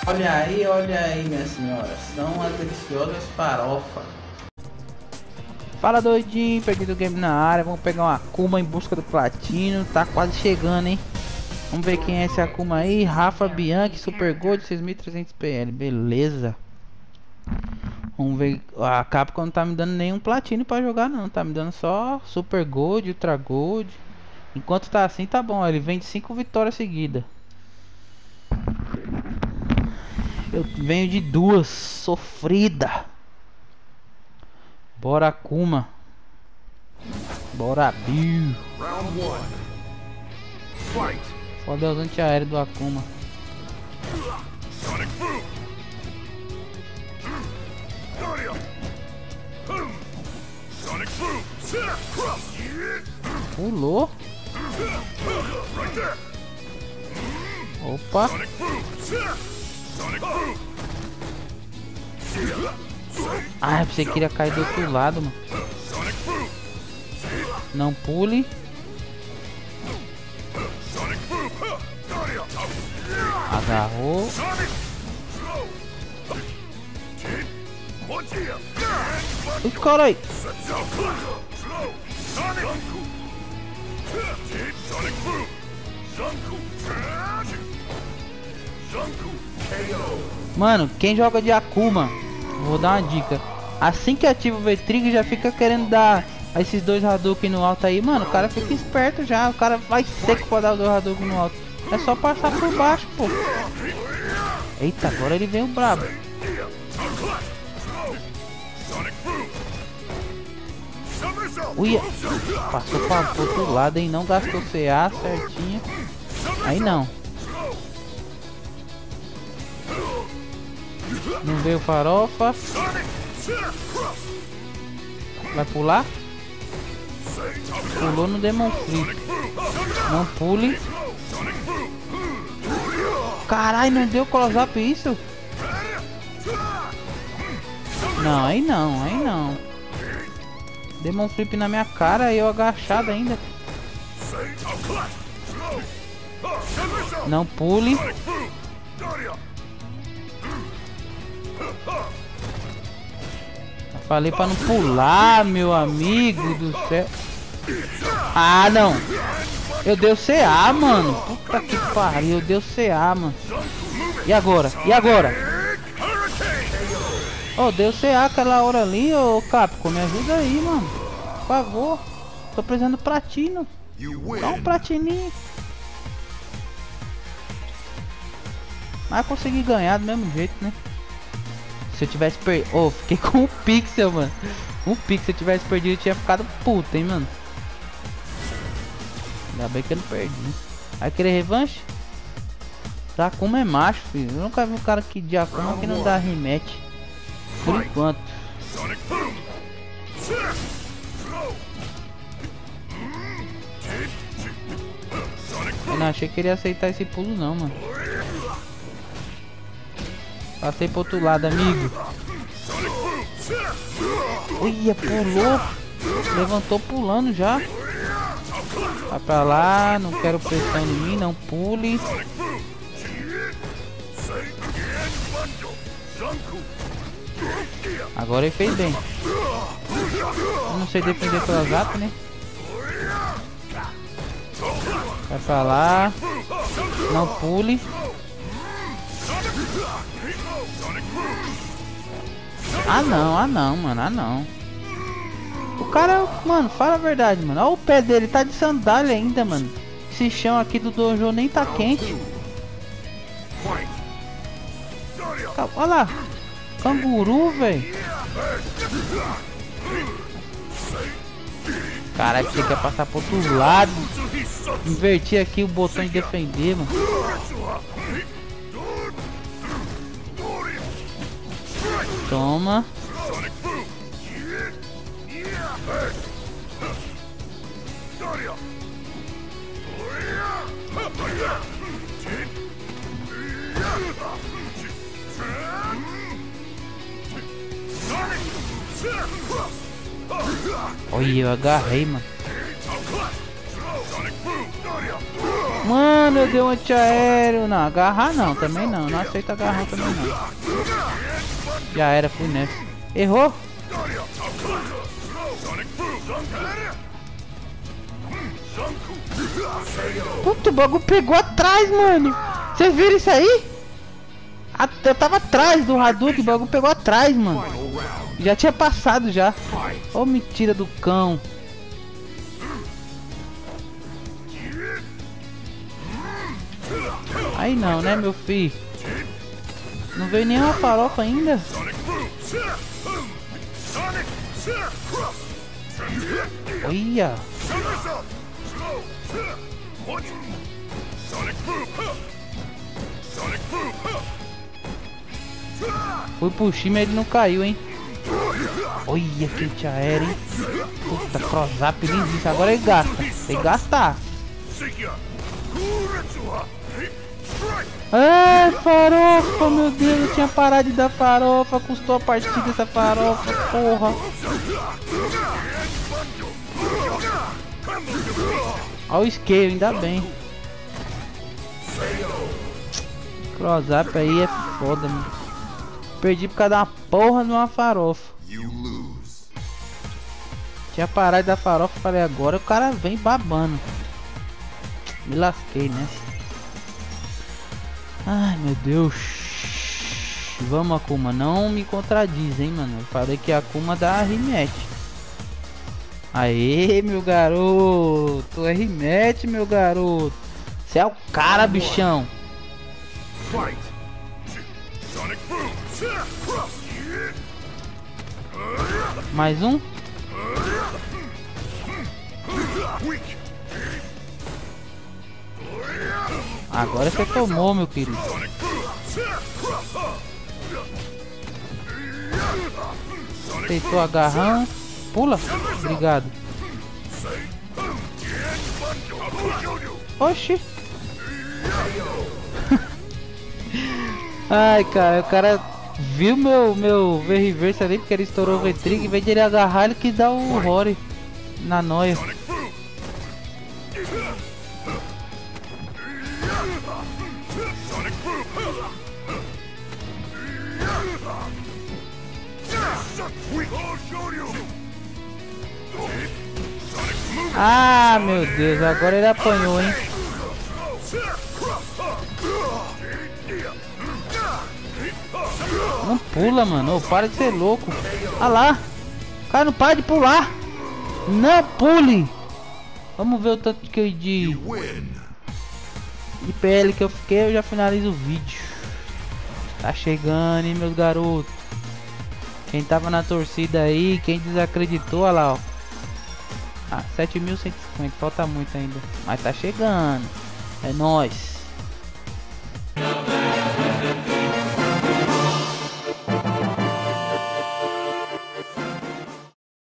Olha aí, minha senhora. São as deliciosas farofas. Fala doidinho, Perdido Game na área. Vamos pegar uma Akuma em busca do platino. Tá quase chegando, hein? Vamos ver quem é esse Akuma aí. Rafa Bianchi, Super Gold, 6300 PL. Beleza. Vamos ver. A Capcom não tá me dando nenhum platino pra jogar, não. Tá me dando só Super Gold, Ultra Gold. Enquanto tá assim, tá bom. Ele vem de 5 vitórias seguidas. Eu venho de 2. Sofrida. Bora Akuma. Bora Bill. Foda os antiaéreos do Akuma. Pulou. Opa. Ah, eu pensei que iria cair do outro lado, mano. Não pule. Agarrou. Ui, caralho. Mano, quem joga de Akuma, vou dar uma dica. Assim que ativa o V-Trigger, já fica querendo dar esses 2 Hadouken no alto aí. Mano, o cara fica esperto já. O cara vai seco pra dar os 2 Hadouken no alto. É só passar por baixo, pô. Eita, agora ele veio brabo. Uia. Passou para o outro lado, hein? Não gastou CA certinho. Aí não. Não veio farofa. Vai pular? Pulou no Demon Flip. Não pule. Caralho, não deu close-up isso? Não, aí não, aí não. Demon Flip na minha cara e eu agachado ainda. Não pule. Eu falei pra não pular, meu amigo do céu. Ah, não. Eu dei o CA, mano. Puta que pariu, eu dei o CA, mano. E agora? E agora? Oh, deu CA aquela hora ali, ô Capcom. Me ajuda aí, mano. Por favor. Tô precisando de platino. Dá um platininho. Mas consegui ganhar do mesmo jeito, né? Se eu tivesse perdido... Oh, fiquei com um pixel, mano. Um pixel, se eu tivesse perdido, eu tinha ficado puto, hein, mano. Ainda bem que eu não perdi. Vai querer revanche? Akuma é macho, filho. Eu nunca vi um cara que de Akuma que não dá rematch. Por enquanto. Eu não achei que ele ia aceitar esse pulo não, mano. Passei pro outro lado, amigo. Uia, pulou. Levantou pulando já. Vai pra lá, não quero pressão em mim, não pule. Agora ele fez bem. Eu não sei defender pela zap, né? Vai pra lá. Não pule. Ah não, mano, ah não. O cara, mano, fala a verdade, mano. Olha o pé dele, tá de sandália ainda, mano. Esse chão aqui do dojo nem tá quente. Olha lá. Canguru, velho. Caralho, você quer passar pro outro lado. Inverti aqui o botão de defender, mano. Toma. Olha, eu agarrei, mano. Mano, eu dei um antiaéreo. Não, agarrar não, também não. Não aceito agarrar também não. Já era, fui nessa. Errou? Puta, o bagulho pegou atrás, mano. Vocês viram isso aí? Eu tava atrás do Hadouken, o bagulho pegou atrás, mano. Já tinha passado já. Ô, mentira do cão. Aí não, né, meu filho? Não veio nenhuma farofa ainda. Olha. Fui pro time e ele não caiu, hein? Olha que antiaéreo, hein? Puta, cross-up lindíssimo. Agora ele gasta. Tem que gastar. É, farofa, meu Deus. Eu tinha parado de dar farofa. Custou a partida essa farofa, porra. Olha o scale, ainda bem. Cross-up aí é foda, mano. Perdi por causa da porra de uma farofa. Tinha parado da farofa, falei agora o cara vem babando. Me lasquei, né? Ai, meu Deus. Vamos, Akuma, não me contradiz, hein, mano. Eu falei que a Akuma dá rematch. Aê, meu garoto. É rematch, meu garoto. Você é o cara, bichão. Mais um? Agora você tomou, meu querido. Tentou agarrão. Pula. Obrigado. Oxi. Ai, cara, o cara viu meu V-reverse ali porque ele estourou o V-trigger. Em vez de ele agarrar, ele quis dar o Rory na noia. Ah, meu Deus, agora ele apanhou, hein? Não pula, mano. Oh, para de ser louco. Ah lá. O cara não para de pular. Não pule. Vamos ver o tanto que eu de PL que eu fiquei. Eu já finalizo o vídeo. Tá chegando, hein, meus garotos. Quem tava na torcida aí, quem desacreditou, olha lá, ó. Ah, 7.150, falta muito ainda. Mas tá chegando. É nóis.